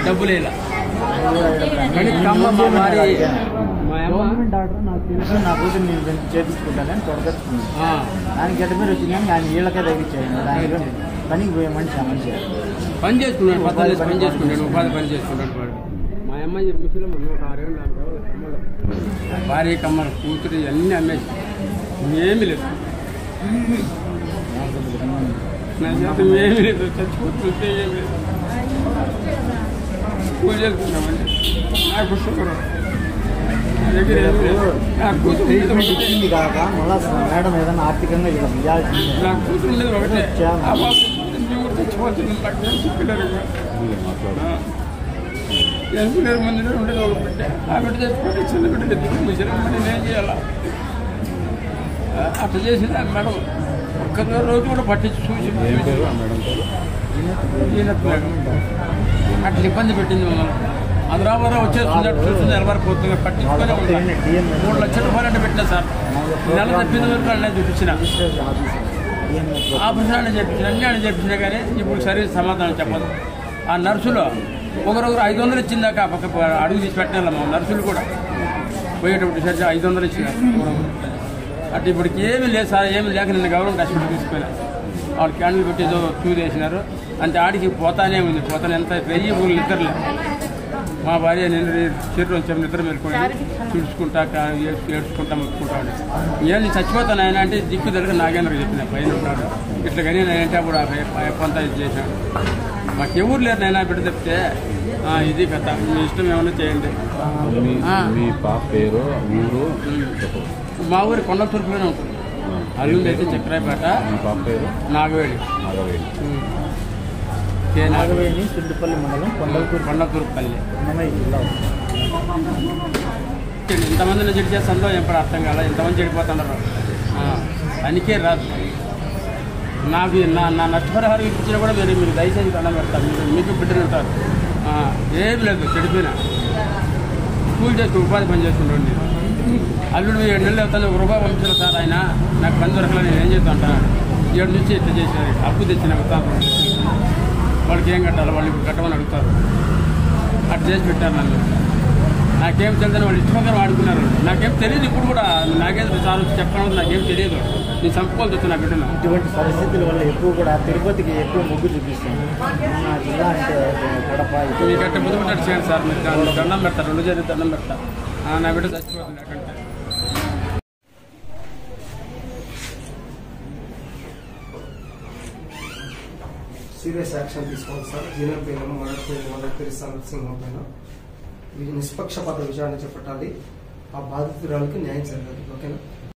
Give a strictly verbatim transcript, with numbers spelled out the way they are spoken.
డబ్బులు ఇలా government doctor నాకు తెలుసు నా కూతురు నేను చేపించుకుంటానని తొడగచ్చుకున్నాను. దానికి ఎట్ట పేరు వచ్చిందని ఆయన వీళ్ళకే తగ్గించాను. దానికి పనికి పోయే మనిషి ఆ మనిషి పని చేసుకున్నాడు, పద్ధతి పని చేసుకుంటాడు, ఉపాధి పని చేసుకుంటాడు వాడు. మా అమ్మాయి ముసలి ఒక ఆరేళ్ళు భార్య కమ్మల కూతురు అన్నీ అమ్మేసి ఏమీ లేదు, నా జీతం ఏమీ లేదు, చచ్చిపోతుంటే ఏమీ లేదు. పూజ చేసుకుంటామండి. నాకు షుగర్ ఇచ్చింది కాక మళ్ళా మేడం ఏదైనా ఆర్థికంగా నా కూతురు లేదు ఒకటే చచ్చిపోతుంది. ఎన్నికల ముందు ఉండేది ఒక బిడ్డ, ఆ బిడ్డ చచ్చిపోతే చిన్న బిడ్డ ముసలి నేనేం చేయాలా? అట్లా చేసింది మేడం. ఒక్క రోజు కూడా పట్టించి చూసి అట్లా ఇబ్బంది పెట్టింది మమ్మల్ని. హైదరాబాద్ వచ్చేస్తుంది చూస్తుంది నిలబడిపోతుంది, పట్టించుకొని మూడు లక్షల రూపాయలు అంటే పెట్టినా సార్. నెల తప్పింది వరకు అన్నీ చూపించిన, ఆపరేషన్ అని చెప్పించిన, అన్నీ అని చెప్పించినా కానీ ఇప్పుడు సర్వీస్ సమాధానం చెప్పదు. ఆ నర్సులు ఒకరొకరు ఐదు వందలు ఇచ్చిందాక పక్క అడుగు తీసి పెట్టినా మా నర్సులు కూడా పోయేటప్పుడు సరి ఐదు వందలు ఇచ్చినారు. అటు ఇప్పటికి ఏమీ లేదు సార్, ఏమీ లేక నిన్న గవర్నమెంట్ హాస్పిటల్ తీసుకుపోయినా వాళ్ళు క్యాండిల్ పెట్టి ఏదో చూసేసినారు అంటే ఆడికి పోతానే ఉంది. పోతానే ఎంత వెయ్యి ఊళ్ళు నిద్రలే. మా భార్య నేను చెట్టు వచ్చాము నిద్ర మేలుకొని చూసుకుంటా ఏడ్చుకుంటా మొత్తుకుంటాడు. ఏం చచ్చిపోతాను ఆయన అంటే దిక్కు దగ్గర నాగేంద్ర చెప్పిన పైన ఉన్నాడు ఇట్లా కానీ నేనంటే అప్పుడు కొంత ఇది చేశాను. మాకు ఎవరు లేరు నైనా బిడ్డ చెప్తే ఇది కథ, మీ ఇష్టం ఏమైనా చేయండి. మీ పాప పేరు ఊరు? మా ఊరి కొండ తూర్పులోనే ఉంటుంది. అల్లుండి అయితే చక్రాయపేట. పాప పేరు నాగవేడి. నాగవేడి నాగవేణి సిండుపల్లి మండలం కొండలతూరు కొండతూరుపల్లి. ఇంతమందిని చెడు చేస్తుందో ఎప్పుడు అర్థం కాల, ఇంతమంది చెడిపోతున్నారు. అందుకే రాదు నాకు నా నా నష్టపరిహారం ఇప్పించినా కూడా మీరు మీరు దయచేసి దండం పెడతారు. మీరు మీకు బిడ్డలు ఉంటారు. ఏమి లేదు, చెడిపోయినా స్కూల్ చేస్తూ ఉపాధి పని చేస్తుండండి. అల్లుడు ఏడు నెలలు అవుతుంది, ఒక రూపాయి పంపించారు సార్. ఆయన నాకు పని దొరకలేదు, నేను ఏం చేస్తా అంటాను. ఏడు నుంచి ఇట్లా చేశారు, అప్పు తెచ్చిన వాళ్ళకి ఏం కట్టాలి, వాళ్ళు ఇప్పుడు కట్టమని అడుగుతారు. అట్లా చేసి పెట్టారు నన్ను. నాకేం తెలియదని వాళ్ళు ఇష్టంగా ఆడుకున్నారు. నాకేం తెలియదు, ఇప్పుడు కూడా నాకేం సార్ వచ్చి చెప్పడం నాకేం తెలియదు. నేను చంపుకోవాల్సి వచ్చిన నా బిడ్డను. ఇటువంటి పరిస్థితుల వల్ల ఎక్కువ కూడా తిరుపతికి ఎక్కువ మొగ్గు చూపిస్తుంది. మన జిల్లా అంటే కడప. మీకు అట్లా ముందు పెట్టాడు చేయండి సార్, మీరు దండం పెడతారు, రెండు చేతి దండం పెడతా. నా బిడ్డ చచ్చిపోతుంది అక్కడంటే. సీరియస్ యాక్షన్ తీసుకోవాలి సార్. జీవన పేర్లను మరణ పేర్లు మరణ పేరు సంరక్షణ పైన నిష్పక్షపాత విచారణ చేపట్టాలి. ఆ బాధితురాలకి న్యాయం జరగాలి. ఓకేనా?